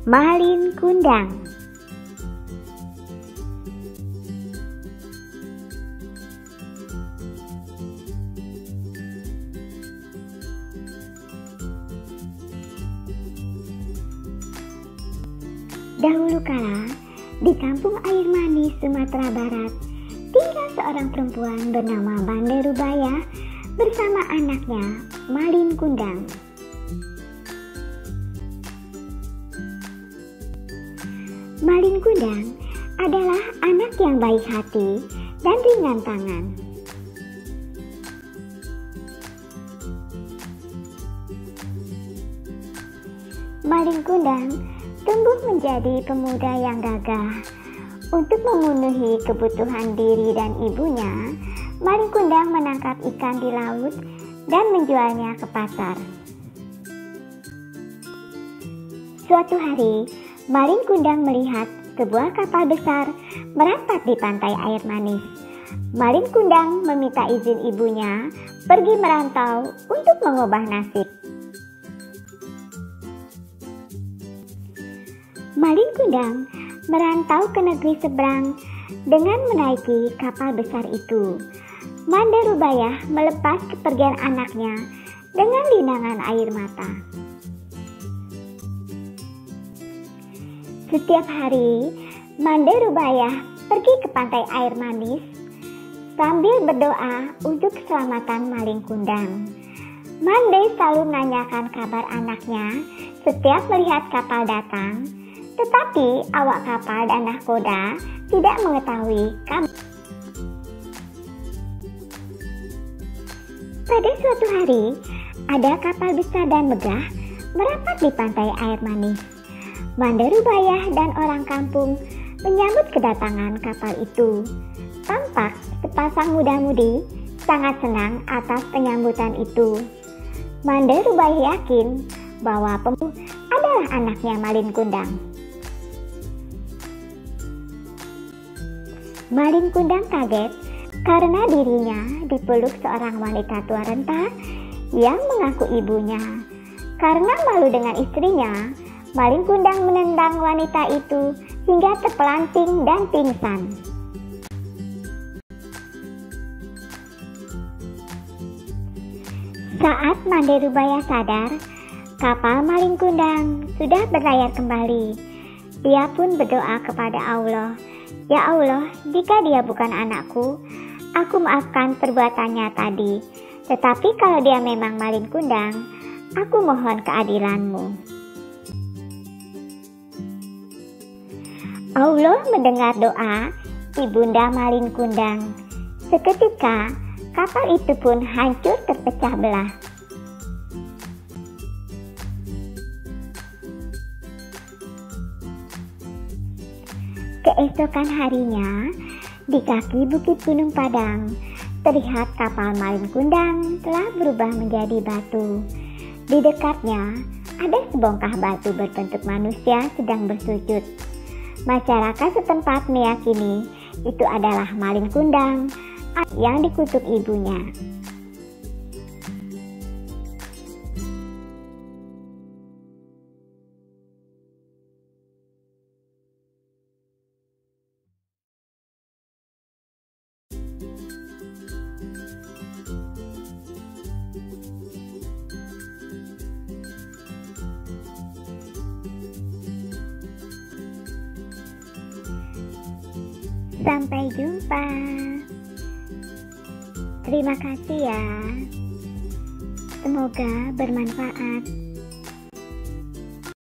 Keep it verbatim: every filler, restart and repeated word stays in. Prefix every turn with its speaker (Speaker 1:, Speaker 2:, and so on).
Speaker 1: Malin Kundang. Dahulu kala, di kampung Air Manis, Sumatera Barat, tinggal seorang perempuan bernama Mande Rubaya bersama anaknya Malin Kundang. Malin Kundang adalah anak yang baik hati dan ringan tangan. Malin Kundang tumbuh menjadi pemuda yang gagah. Untuk memenuhi kebutuhan diri dan ibunya, Malin Kundang menangkap ikan di laut dan menjualnya ke pasar. Suatu hari, Malin Kundang melihat sebuah kapal besar merapat di pantai Air Manis. Malin Kundang meminta izin ibunya pergi merantau untuk mengubah nasib. Malin Kundang merantau ke negeri seberang dengan menaiki kapal besar itu. Mande Rubaya melepas kepergian anaknya dengan linangan air mata. Setiap hari, Mande Rubaya pergi ke pantai Air Manis sambil berdoa untuk keselamatan Malin Kundang. Mande selalu menanyakan kabar anaknya setiap melihat kapal datang, tetapi awak kapal dan nahkoda tidak mengetahui kabar. Pada suatu hari, ada kapal besar dan megah merapat di pantai Air Manis. Mande Rubaya dan orang kampung menyambut kedatangan kapal itu. Tampak sepasang muda-mudi sangat senang atas penyambutan itu. Mande Rubaya yakin bahwa pemuda adalah anaknya Malin Kundang. Malin Kundang kaget karena dirinya dipeluk seorang wanita tua renta yang mengaku ibunya. Karena malu dengan istrinya, Malin Kundang menendang wanita itu hingga terpelanting dan pingsan. Saat Mande Rubaya sadar, kapal Malin Kundang sudah berlayar kembali. Dia pun berdoa kepada Allah, "Ya Allah, jika dia bukan anakku, aku maafkan perbuatannya tadi. Tetapi kalau dia memang Malin Kundang, aku mohon keadilanmu." Allah mendengar doa Ibunda Malin Kundang. Seketika, kapal itu pun hancur terpecah belah. Keesokan harinya, di kaki Bukit Gunung Padang, terlihat kapal Malin Kundang telah berubah menjadi batu. Di dekatnya, ada sebongkah batu berbentuk manusia sedang bersujud. Masyarakat setempat meyakini itu adalah Malin Kundang yang dikutuk ibunya. Sampai jumpa. Terima kasih ya. Semoga bermanfaat.